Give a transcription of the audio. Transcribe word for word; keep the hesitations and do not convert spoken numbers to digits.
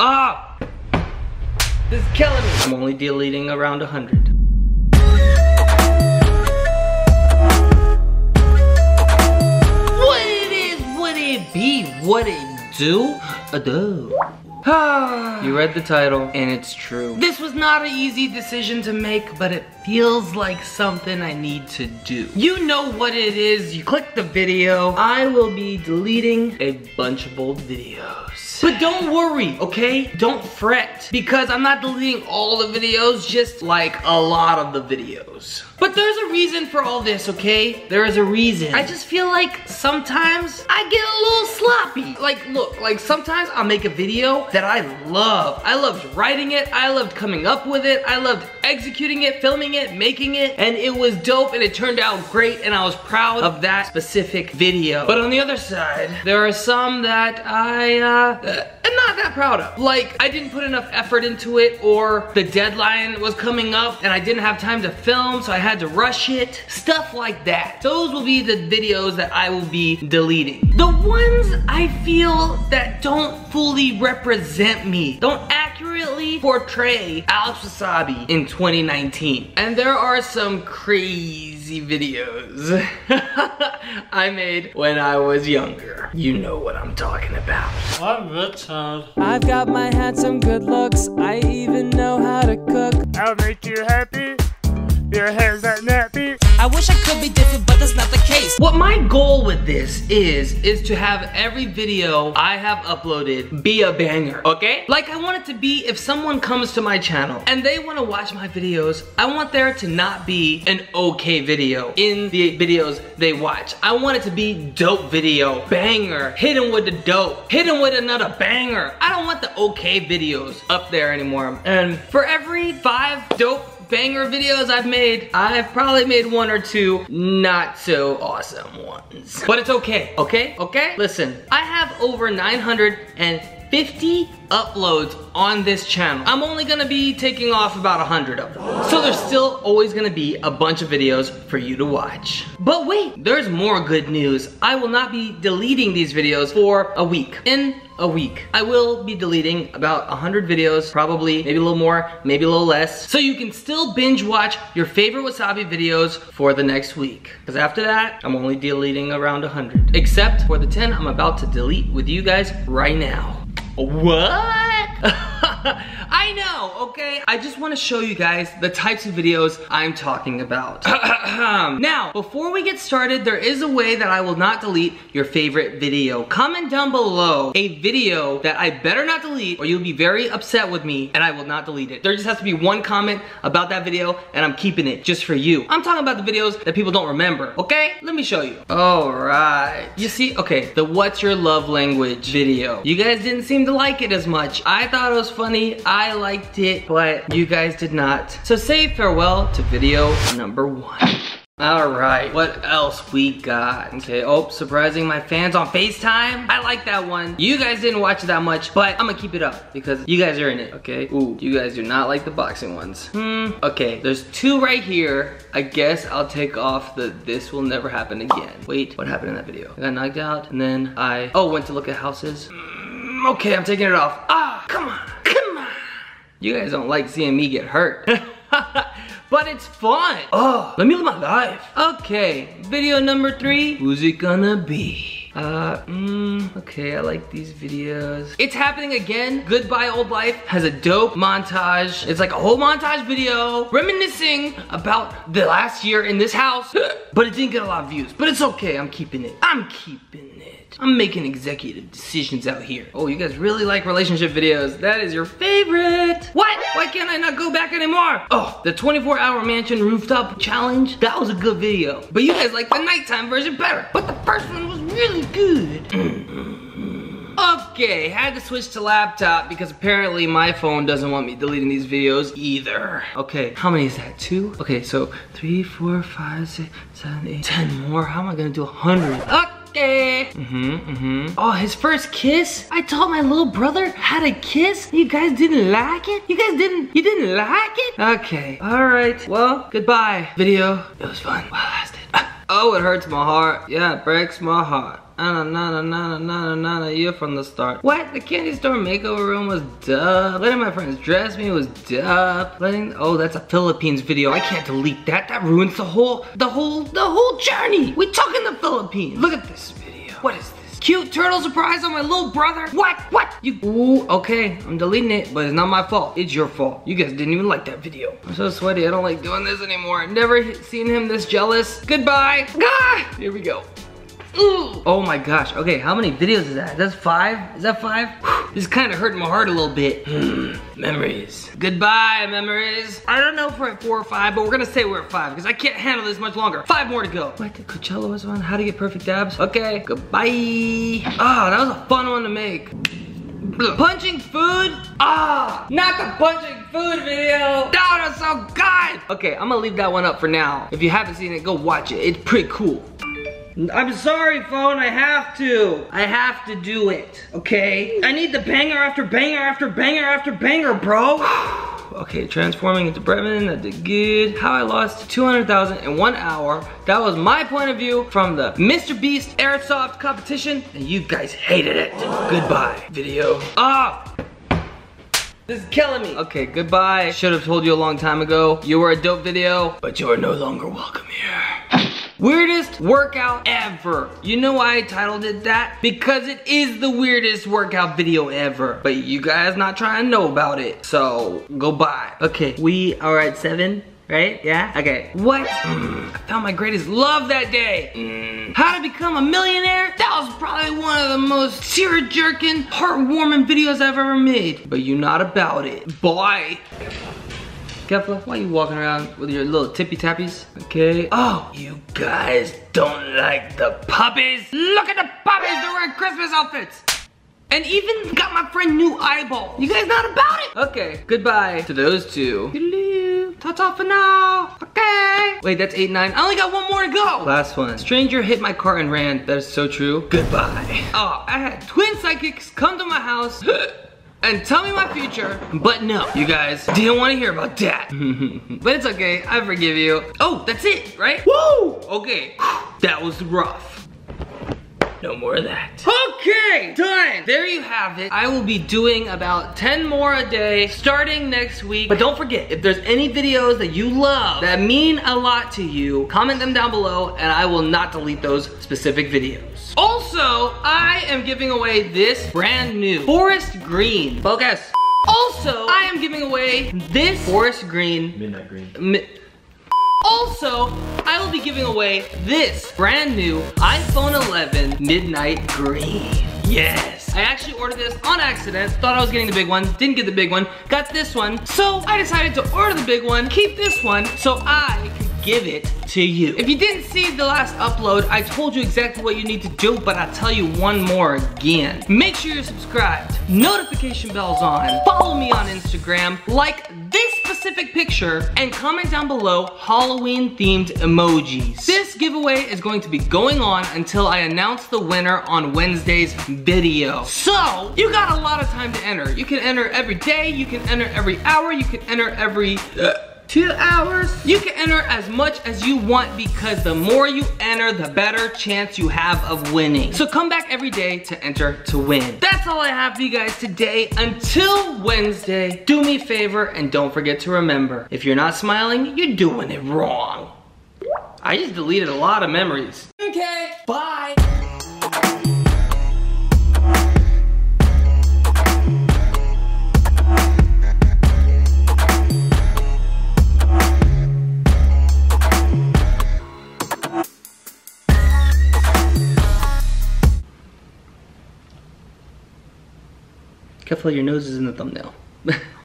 Ah! This is killing me. I'm only deleting around a hundred. What it is, what it be, what it do, a do. You read the title, and it's true. This was not an easy decision to make, but it feels like something I need to do. You know what it is, you click the video. I will be deleting a bunch of old videos. But don't worry, okay? Don't fret, because I'm not deleting all the videos, just like a lot of the videos. But there's a reason for all this, okay? There is a reason. I just feel like sometimes I get a little sloppy. Like, look, like sometimes I'll make a video that I love. I loved writing it, I loved coming up with it, I loved executing it, filming it, making it, and it was dope and it turned out great and I was proud of that specific video. But on the other side, there are some that I, uh, am not that proud of. Like, I didn't put enough effort into it, or the deadline was coming up and I didn't have time to film, so I had to rush it. Stuff like that. Those will be the videos that I will be deleting. The ones I feel that don't fully represent me, don't accurately portray Alex Wasabi in twenty nineteen. And there are some crazy videos I made when I was younger. You know what I'm talking about. I'm Richard. I've got my handsome good looks. I even know how to cook. I'll make you happy. Your hair's that nappy. I wish I could be different, but that's not the case. What my goal with this is, is to have every video I have uploaded be a banger, okay? Like, I want it to be, if someone comes to my channel and they want to watch my videos, I want there to not be an okay video in the videos they watch. I want it to be dope video, banger, hitting with the dope, hitting with another banger. I don't want the okay videos up there anymore. And for every five dope banger videos I've made, I've probably made one or two not so awesome ones. But it's okay, okay, okay? Listen, I have over nine hundred fifty uploads on this channel. I'm only gonna be taking off about a hundred of them. So there's still always gonna be a bunch of videos for you to watch. But wait, there's more good news. I will not be deleting these videos for a week. In a week, I will be deleting about a hundred videos, probably, maybe a little more, maybe a little less. So you can still binge watch your favorite Wasabi videos for the next week. Because after that, I'm only deleting around a hundred. Except for the ten I'm about to delete with you guys right now. What? I know, okay? I just want to show you guys the types of videos I'm talking about. Now, before we get started, there is a way that I will not delete your favorite video. Comment down below a video that I better not delete or you'll be very upset with me and I will not delete it. There just has to be one comment about that video and I'm keeping it just for you. I'm talking about the videos that people don't remember, okay? Let me show you. All right. You see, okay, the what's your love language video. You guys didn't seem to like it as much. I thought it was funny, I liked it, but you guys did not. So say farewell to video number one. All right, what else we got? Okay, oh, surprising my fans on FaceTime. I like that one. You guys didn't watch it that much, but I'm gonna keep it up because you guys are in it, okay? Ooh, you guys do not like the boxing ones. Hmm, okay, there's two right here. I guess I'll take off the this will never happen again. Wait, what happened in that video? I got knocked out and then I, oh, went to look at houses. Mm, okay, I'm taking it off. Ah, come on, come on. You guys don't like seeing me get hurt. But it's fun. Oh, let me live my life. Okay, video number three. Who's it gonna be? Uh, mm, okay, I like these videos. It's happening again. Goodbye Old Life has a dope montage. It's like a whole montage video reminiscing about the last year in this house. But it didn't get a lot of views. But it's okay, I'm keeping it. I'm keeping it. I'm making executive decisions out here. Oh, you guys really like relationship videos. That is your favorite. What? Why can't I not go back anymore? Oh, the twenty-four hour mansion rooftop challenge. That was a good video. But you guys like the nighttime version better. But the first one was really good. Okay, had to switch to laptop because apparently my phone doesn't want me deleting these videos either. Okay, how many is that? Two? Okay, so three, four, five, six, seven, eight, ten more. How am I gonna do a hundred? Okay. Mm-hmm, mm-hmm. Oh, his first kiss? I told my little brother had a kiss. You guys didn't like it? You guys didn't, you didn't like it? Okay, all right. Well, goodbye, video. It was fun while it lasted. Oh, it hurts my heart. Yeah, it breaks my heart. Na na na na na na na na, you're from the start. What? The candy store makeover room was duh. Letting my friends dress me was duh. Letting, oh, that's a Philippines video. I can't delete that. That ruins the whole, the whole, the whole journey. We talk in the Philippines. Look at this video. What is this? Cute turtle surprise on my little brother. What? What? You, ooh, okay, I'm deleting it, but it's not my fault. It's your fault. You guys didn't even like that video. I'm so sweaty, I don't like doing this anymore. I've never seen him this jealous. Goodbye. Ah, here we go. Ooh. Oh my gosh, okay, how many videos is that? That's five? Is that five? This is kind of hurting my heart a little bit. Hmm, memories. Goodbye, memories. I don't know if we're at four or five, but we're gonna say we're at five because I can't handle this much longer. Five more to go. What, the Coachella was on? How to get perfect abs? Okay, goodbye. Ah, oh, that was a fun one to make. Punching food? Ah, not the punching food video. That was so good. Okay, I'm gonna leave that one up for now. If you haven't seen it, go watch it. It's pretty cool. I'm sorry, phone, I have to. I have to do it, okay? I need the banger after banger after banger after banger, bro. Okay, transforming into Bretman, that did good. How I lost two hundred thousand in one hour. That was my point of view from the Mister Beast Airsoft competition, and you guys hated it. Goodbye, video. Ah! This is killing me. Okay, goodbye. Should have told you a long time ago. You were a dope video, but you are no longer welcome here. Weirdest workout ever. You know why I titled it that? Because it is the weirdest workout video ever. But you guys not trying to know about it. So, go bye. Okay, we are at seven, right? Yeah? Okay. What? Mm, I found my greatest love that day. Mm. How to become a millionaire? That was probably one of the most tear-jerking, heartwarming videos I've ever made. But you're not about it. Bye. Kefla, why are you walking around with your little tippy tappies? Okay. Oh, you guys don't like the puppies? Look at the puppies, they're wearing Christmas outfits. And even got my friend new eyeball. You guys not about it? Okay, goodbye to those two. Ta-ta for now. Okay. Wait, that's eight, nine. I only got one more to go. Last one. Stranger hit my car and ran. That is so true. Goodbye. Oh, I had twin psychics come to my house and tell me my future, but no, you guys didn't want to hear about that. But it's okay, I forgive you. Oh, that's it, right? Woo! Okay, that was rough. No more of that. Okay, done. There you have it. I will be doing about ten more a day starting next week. But don't forget, if there's any videos that you love that mean a lot to you, comment them down below and I will not delete those specific videos. Also, I am giving away this brand new forest green. Focus. Also, I am giving away this forest green. Midnight green. Mi Also, I will be giving away this brand new iPhone eleven Midnight Green. Yes. I actually ordered this on accident. Thought I was getting the big one. Didn't get the big one. Got this one. So I decided to order the big one, keep this one, so I can give it to you. If you didn't see the last upload, I told you exactly what you need to do, but I'll tell you one more again. Make sure you're subscribed. Notification bell's on. Follow me on Instagram. Like this specific picture and comment down below Halloween themed emojis. This giveaway is going to be going on until I announce the winner on Wednesday's video. So you got a lot of time to enter. You can enter every day, you can enter every hour, you can enter every uh, two hours. You can enter as much as you want because the more you enter, the better chance you have of winning. So come back every day to enter to win. That's all I have for you guys today. Until Wednesday, do me a favor and don't forget to remember, if you're not smiling, you're doing it wrong. I just deleted a lot of memories. Okay, bye. Careful, your nose is in the thumbnail.